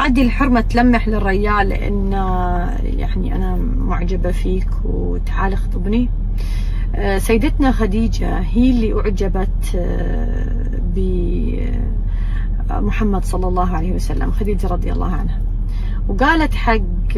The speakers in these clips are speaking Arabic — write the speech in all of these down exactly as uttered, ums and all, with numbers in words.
عندي الحرمة تلمح للرجال إن يعني أنا معجبة فيك وتعال اخطبني. سيدتنا خديجة هي اللي أعجبت بمحمد صلى الله عليه وسلم، خديجة رضي الله عنها، وقالت حق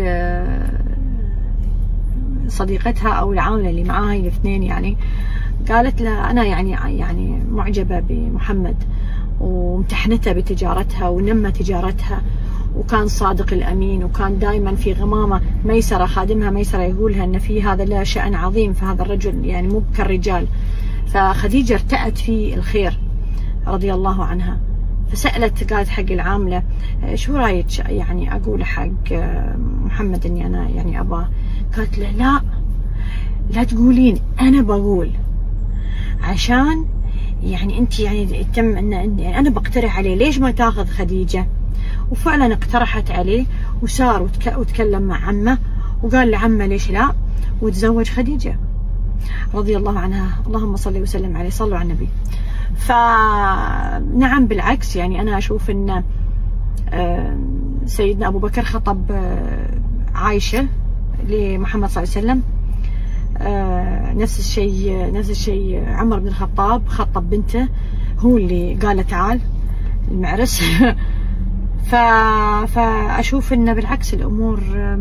صديقتها أو العاملة اللي معاها الاثنين، يعني قالت لها أنا يعني يعني معجبة بمحمد، وامتحنتها بتجارتها ونمى تجارتها، وكان صادق الأمين، وكان دائما في غمامة ميسرة خادمها ميسرة يقولها أن في هذا له شأن عظيم، فهذا الرجل يعني مو كالرجال. فخديجة ارتأت في الخير رضي الله عنها، فسألت قالت حق العاملة شو رايك يعني أقول حق محمد أني أنا يعني أباه؟ قالت له لا لا تقولين، أنا بقول عشان يعني أنت يعني تم أن يعني أنا بقترح عليه ليش ما تاخذ خديجة. وفعلا اقترحت عليه وسار وتك... وتكلم مع عمه وقال لعمه ليش لا، وتزوج خديجة رضي الله عنها. اللهم صل وسلم عليه، صلوا على النبي. فنعم بالعكس، يعني أنا أشوف أن سيدنا أبو بكر خطب عائشة لمحمد صلى الله عليه وسلم، نفس الشيء نفس الشيء عمر بن الخطاب خطب بنته، هو اللي قال تعال المعرس. ف... فأشوف إنه بالعكس الأمور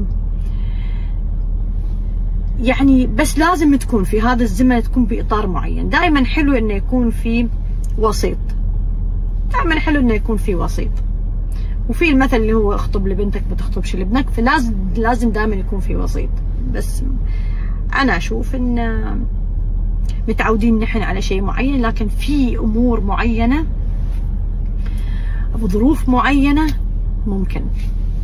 يعني بس لازم تكون في هذا الزمن تكون بإطار معين. دائما حلو إنه يكون في وسيط، دائما حلو إنه يكون في وسيط. وفي المثل اللي هو اخطب لبنتك ما تخطبش لابنك، فلازم لازم دائما يكون في وسيط. بس أنا أشوف إن متعودين نحن على شيء معين، لكن في أمور معينة بظروف معينة ممكن